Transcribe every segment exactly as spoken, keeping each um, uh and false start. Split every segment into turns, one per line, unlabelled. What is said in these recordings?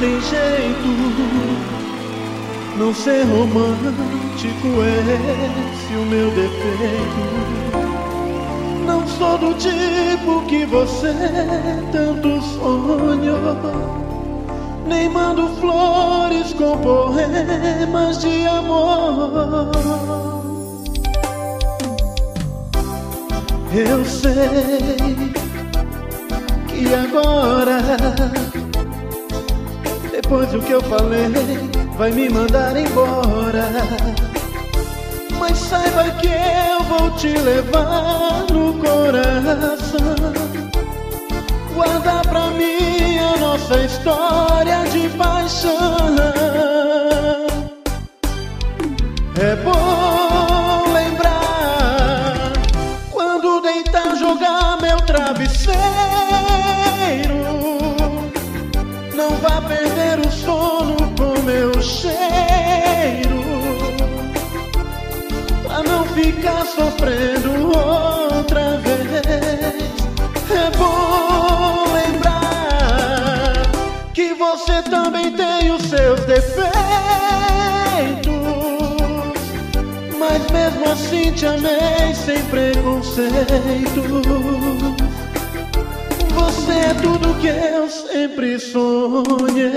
tem jeito, não ser romântico é esse o meu defeito. Não sou do tipo que você tanto sonhou, nem mando flores com poemas de amor. Eu sei que agora, depois do que eu falei, vai me mandar embora. Mas saiba que eu vou te levar no coração, guardar pra mim a nossa história de paixão. É bom lembrar quando deitar, jogar meu travesseiro. Não vá perder o sono com meu cheiro, pra não ficar sofrendo outra vez. É bom lembrar que você também tem os seus defeitos, mas mesmo assim te amei sem preconceito. Você é tudo que eu sempre sonhei.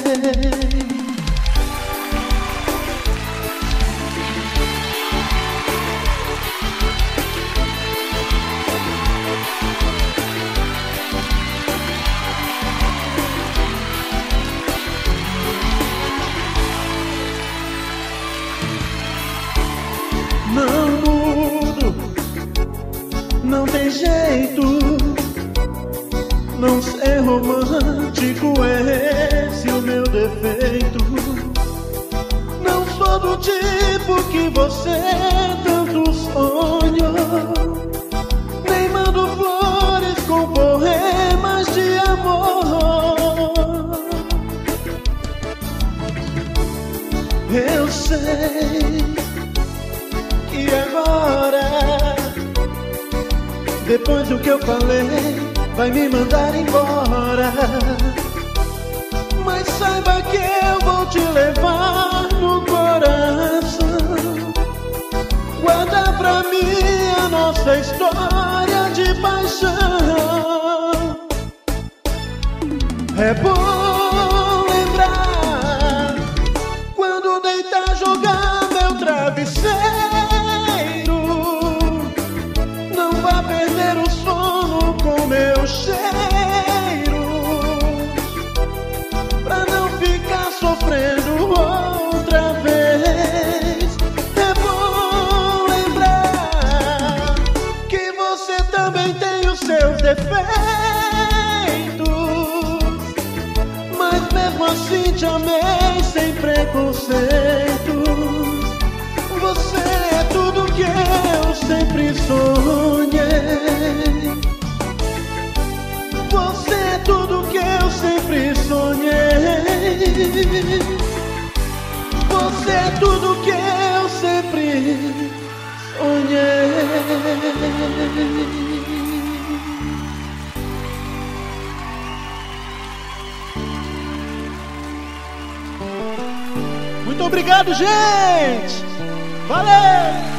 Não mudo, não tem jeito, não ser romântico é esse o meu defeito. Não sou do tipo que você tanto sonhou, nem mando flores com poemas de amor. Eu sei que agora, depois do que eu falei, vai me mandar embora. Mas saiba que eu vou te levar no coração, guardar pra mim a nossa história de paixão. É bom lembrar quando deitar, jogar meu travesseiro. Não vá perder o sono com meu cheiro, pra não ficar sofrendo outra vez. É bom lembrar que você também tem os seus defeitos, mas mesmo assim te amei sem preconceitos. Você é tudo que eu sempre sonhei. Você é tudo que eu sempre sonhei. Você é tudo que eu sempre sonhei. Muito obrigado, gente! Valeu!